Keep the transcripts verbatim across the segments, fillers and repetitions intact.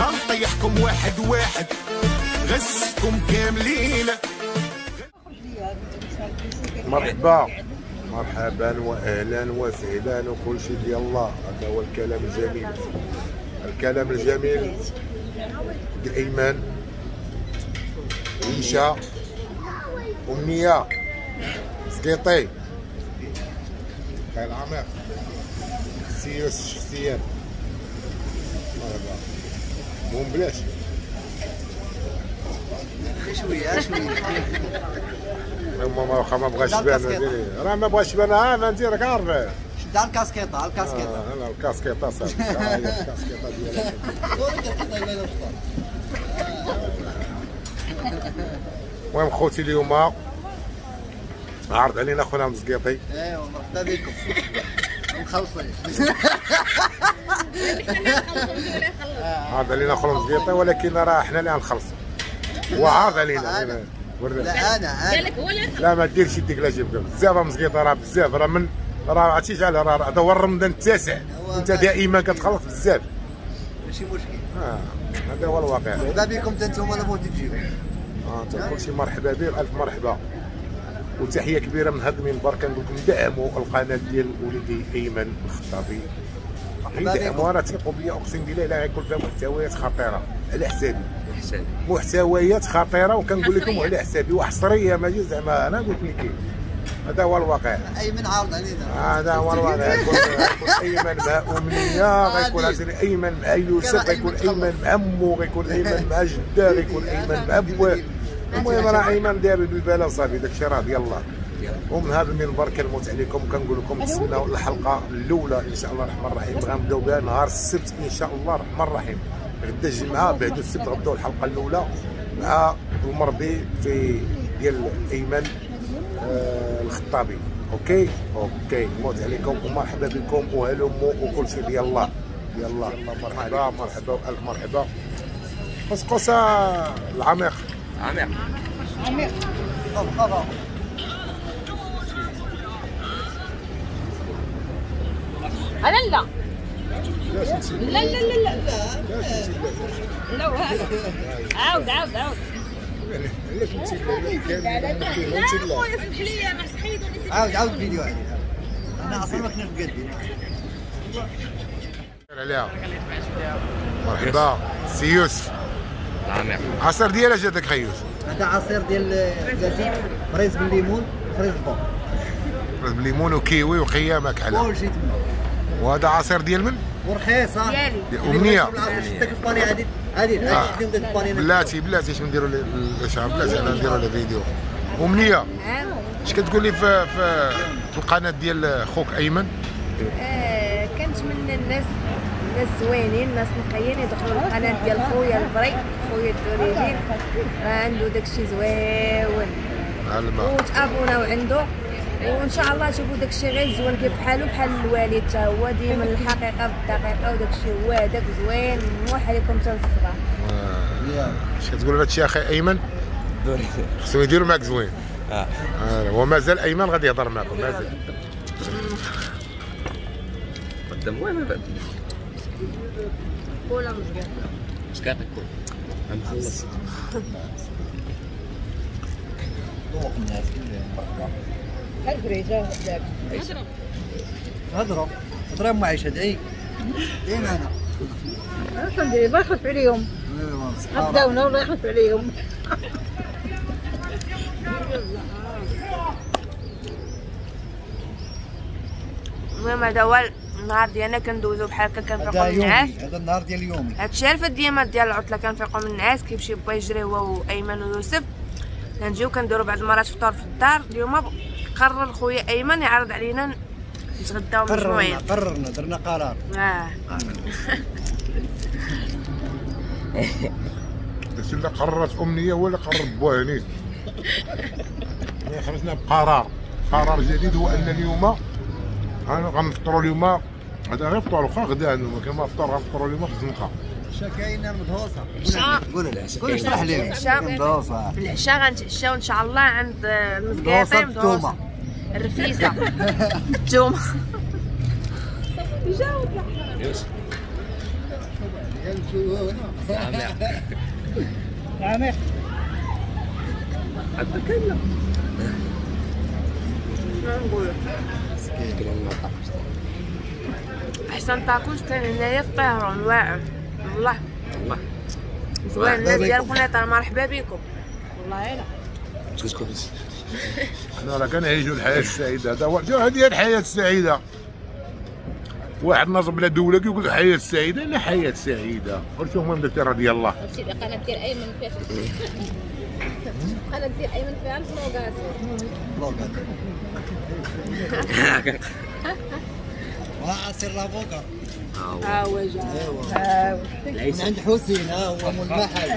غنطيحكم واحد واحد غسكم كاملين. مرحبا مرحبا واهلا وسهلا وكل شيء ديال الله. هذا هو الكلام الجميل، الكلام الجميل ديال ايمن، عيشه، امنيه، سقيطي، خير عميق، سيوس الشخصيات. مرحبا مو بلاش شويه شويه ما واخا ما بغاش يبان، راه ما بغاش يبان. ها ما انت راك عارف شد على الكاسكيطه على الكاسكيطه. اه انا الكاسكيطه صافي. ها هي الكاسكيطه ديالك. المهم خوتي اليوم عرض علينا خونا مزقيطي. ايوا مرحبا بكم مخلصين. عرض علينا خونا مزقيطي ولكن راه حنا اللي غنخلصوا. هو عارض علينا. لا انا قالك هو اللي لا ما ديرش يديك لا جيبك بزاف مزقيطه، راه بزاف، راه من راه عرفتي شحال، راه هذا هو الرمضان التاسع، انت دائما كتخلص بزاف ماشي مشكل. اه هذا هو الواقع. مرحبا بكم حتى نتوما الا بغيتو تجيو. اه انت كلشي مرحبا به والف مرحبا، وتحيه كبيره من هذا المنبر كنقول لكم دعموا القناه ديال وليدي ايمن الخطابي. دعموا راه ثقوا بيا، اقسم بالله الا غيكون فيها محتويات خطيره على حسابي، محتويات خطيره وكنقول لكم على حسابي وحصريه، ماشي زعما انا قلت لك. هذا هو الواقع. ايمن عارض علينا. هذا هو الواقع. غيكون ايمن مع امنيه، غيكون عاوتاني ايمن مع يوسف، غيكون ايمن مع امو، غيكون ايمن مع جده، غيكون ايمن مع بواه. المهم راه ايمن داير بالباله صافي، داكشي راه ديال الله. ومن هذا المنبر كنموت عليكم كنقول لكم تسناو الحلقه الاولى ان شاء الله الرحمن الرحيم. غنبداو بها نهار السبت ان شاء الله الرحمن الرحيم. غدا الجمعه بعد السبت غنبداو الحلقه الاولى مع المرضي في ديال ايمن آه الخطابي. اوكي اوكي موت عليكم ومرحبا بكم وهلموا وكل شيء ديال الله ديال الله. مرحبا مرحبا والف مرحبا. قصقص العميق عميق عميق. انا لا لا لا لا لا لا عاود عاود عاود. علاش انت لا خويا اسمح لي انا صحيت. عاود عاود الفيديو عليه. انا اصلا ما كناش مقادين عليها. مرحبا سي يوسف العميق. عصير ديال اش هذاك خي يوسف؟ هذا عصير ديال زيتون، فريز بالليمون وفريز بون. فريز بالليمون وكيوي وقيامه كحله. كلشي تما. وهذا عصير ديال من؟ ورخيصه ديالي امنيه. داك الباني هادي هادي هادي داك الباني. بلاتي بلاتي اش نديروا الاشعار، بلاتي انا نديروا له فيديو. امنيه اش كتقول لي في في في القناه ديال خوك ايمن؟ آه كنتمنى الناس الناس زوينين، الناس نقيين يدخلوا القناه ديال خويا البري، خويا الدوريجين، راه عنده داكشي زويون وتابوناو عنده، وان شاء الله نشوفوا داكشي غير زوين كيف بحالو بحال الوالد حتى هو ديما الحقيقه بالدقيقه، وداكشي هو هذاك زوين موح عليكم حتى للصباح. اش كتقول لهذا الشيء اخي ايمن؟ خصو يديروا معاك زوين. اه هو مازال ايمن غادي يهضر معكم مازال. قدام وين بعد كولا مزيان مسكاتك كل غنخلص. ذوق الناس كدري جا داك هضروا هضروا مع عيشه دعي ديما انا اش ندير الله يخلف عليهم، غداونا والله يخلف عليهم. المهم هذا هو النهار ديالنا كندوزو بحال هكا كنفيقو من النعاس. هذا النهار ديال يومي. هادشي عارفه ديما ديال العطله كنفيقو من النعاس كيمشي با يجري هو وايمن ويوسف، كنجيو كنديرو بعض المرات فطور في الدار. اليوم قرر خويا ايمن يعرض علينا نتغداو مجموعين. قررنا قررنا درنا قرار. اه داكشي اللي قررت امنيه هو اللي قرر بوها هنيت. خرجنا بقرار، قرار جديد هو ان اليوم غنفطروا اليوم. هذا غير فطور واخا غدا عندهم كما فطور غنفطروا اليوم في الزنقه. العشاء كاينه مدهوصه. قول قول اشرح لهم. مدهوصه. في العشاء غنتعشاو ان شاء الله عند المزقيطي مدهوصه. الرفيسه الثومه. يوسف عامر حتى كاين شنو نقول احسن طاكوش كان هنايا في طهران واعر والله والله زوين الناس ديال قنيطره مرحبا بكم والله الا حنا راه كنعيشوا الحياه السعيده. هذا هو هذه هي الحياه السعيده. واحد نصب لا دوله كيقول الحياه السعيده لا حياه سعيده. ورشوف من الدكتور ديال الله هادشي اللي قناه ديال ايمن فيها قناه ديال ايمن فيها الفلوغات وعصير لافوكا ها هو جا من عند حسين ها هو مول المحل.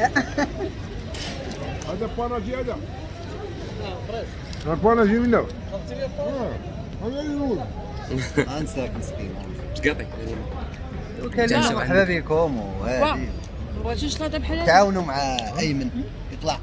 هذا باناجي هذا الباناجي منه هذا يقول انساك مسكين تقاطي وكان مرحبا بكم وهادي بغيتي شلاضه بحال هكا تعاونوا مع ايمن يطلع.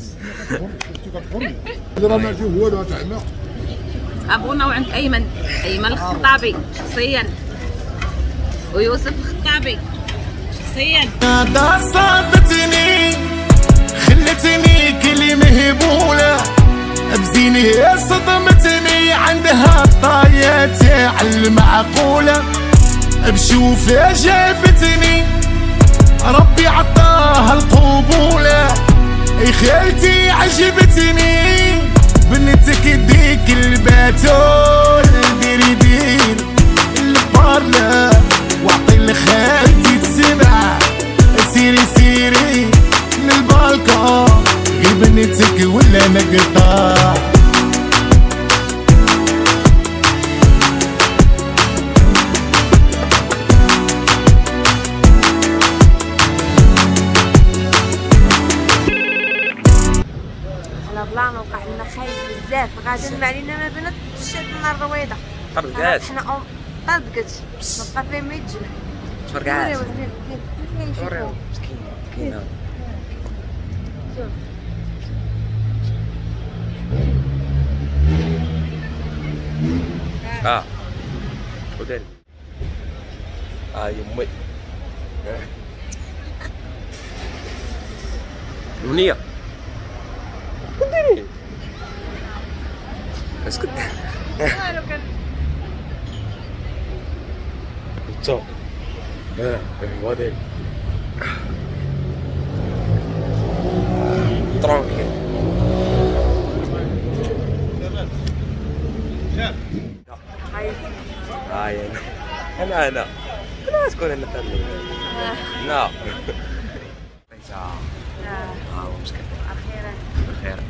راه ما جا والو تاعنا. ابونا وعند ايمن ايمن الخطابي شخصيا ويوسف الخطابي شخصيا. هذا صابتني خلتني كلي مهبولة بزيني صدمتني عندها الطاية تاع المعقولة بشوفها جابتني ربي عطاها القبولة اي خالتي عجبتني بنتك ديك الباتول ديري دير البارلا واعطي لخالتي تسمع سيري سيري من البالكون غير بنتك ولا مقطع. بلا ما وقع لنا خايف بزاف غادي علينا ما بينا تشد لنا الرويضه طرقات حنا طرقت ما بقى فيها ما يتجنح تفرقعات وريو مسكين مسكينه. اه ودير اه يمي نونية كنتيني اسكت والو كان تو اه ودير ترونكي هاي انا انا انا انا شكون انا ثاني لا ليس اه مسكين اخيرا بخير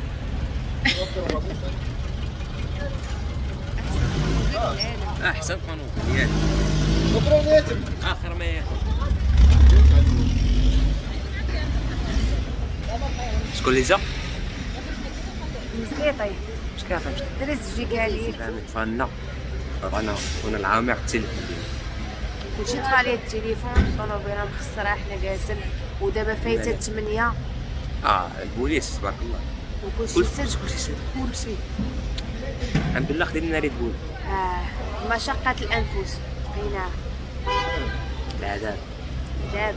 احسن قانون ديالي شكرا يا تم. اخر ما ياكل شكون اللي جا؟ مسكيطي مسكين دريس تجيك عليك فهمت فانا انا وانا العامع التليفون كلشي طفى عليه التليفون الطوموبيله مخسره حنا جالسين ودابا فايته ثمانية اه البوليس تبارك الله وكلشي سد كلشي سد كلشي الحمد لله خدينا ريد بول اه مشقة الانفس لقيناها العذاب دابا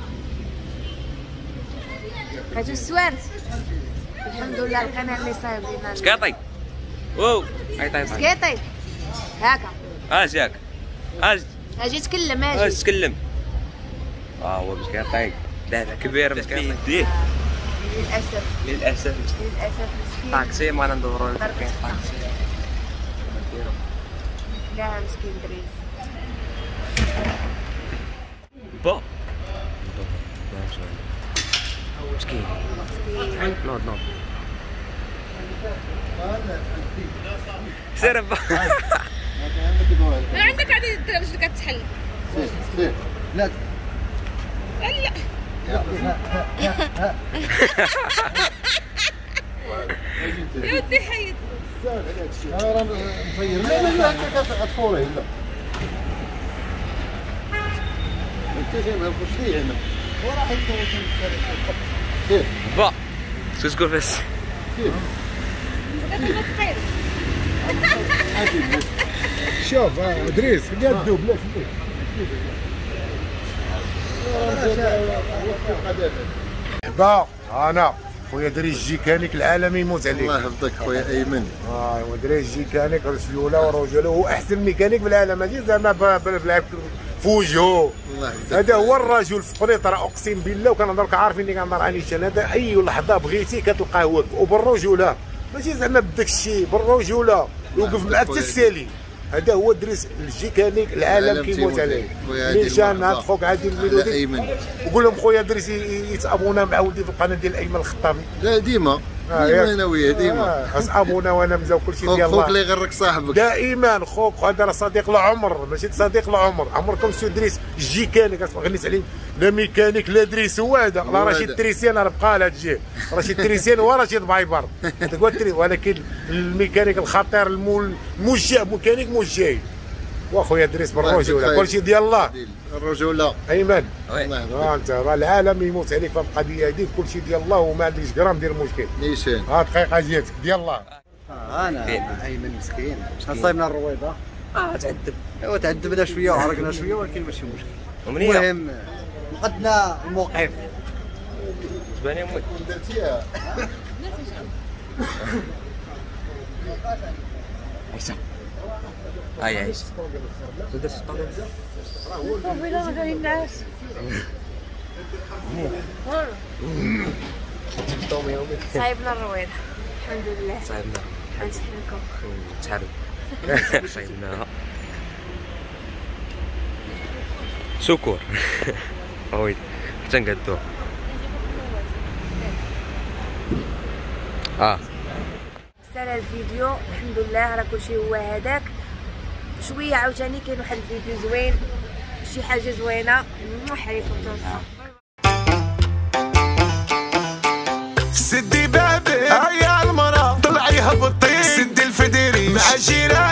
خاطر السوارت الحمد لله لقينا اللي صايب لينا سكاطي واو عيط عيط سكيطي هاكا اش ياك اش اجي تكلم اش اجي تكلم اه هو مسكين دابا كبير مسكين يديه للاسف للاسف للاسف مسكين طاكسي ما ندورو له كاين طاكسي لا مسكين دريس با مسكين نوض نوض سير با ما عندك عادي الدرا باش كتحل سير لا لا يا ودي حيد انا راه مفير لا لا لا كتفوري لا انت جاي ما نخش ليه هنا وراح يكون با شو تقول بس شوف ادريس قدو بلا با انا خويا دري الجيكانيك العالمي يموت عليك. الله يحفظك خويا ايمن. اه ودري الجيكانيك رسيوله ورجوله هو احسن ميكانيك في العالم، ماشي زعما بلعب في وجهه. هذا هو الرجل في قنيطره اقسم بالله، وكنهضرك عارفيني كنهضر على نيشان. هذا اي لحظه بغيتي كتلقاه هو وبالرجوله، ماشي زعما بداك الشيء بالرجوله يوقف معك حتى السالي. هذا هو دريس الجيكانيك العالم كيموت عليه. نيشان هاد خوك عادل الميلودي وقول لهم خويا دريس يتابونا مع ولدي في القناه ديال ايمن الخطابي. لا ديما ديما انا وياه ديما خاص ابونا وانا مزاو كلشي ديال الله. خوك اللي يغرك صاحبك دائما خوك، هذا راه صديق العمر ماشي صديق العمر. عمركم شفتوا دريس الجيكانيك غنيت عليه لا ميكانيك لا دريس هو هذا. لا رشيد تريسيان راه بقى لهاد الجهه، رشيد تريسيان هو رشيد بايبر تقول، ولكن الميكانيك الخطير الموجه ميكانيك موجه واخويا دريس بالرجوله كلشي ديال الله. الرجوله ايمن وي انت راه العالم يموت عليك في القضيه هذيك، كلشي ديال الله وما عندكش غرام ديال المشكل. نيشان ها دقيقه ديالك ديال الله. انا ايمن مسكين صايبنا الرويضه. اه تعذب. ايوا تعذبنا شويه وعرقنا شويه ولكن ماشي مشكل. ومنين المهم قدنا الموقف. تبان امي عيسى. هاي عيسى تقدر تطلع وين جاي الناس؟ صايبنا الرويضه الحمد لله. صايبنا غنسحلكم تحرك صايبناها شكر وي حتى نقادوها. اه سال الفيديو الحمد لله راه كلشي هو هذاك. شويه عاوتاني كاين واحد الفيديو زوين، شي حاجه زوينه نروح عليكم توصل. سدي بابي يا المرا طلعي هبطي، سدي الفديري مع جيران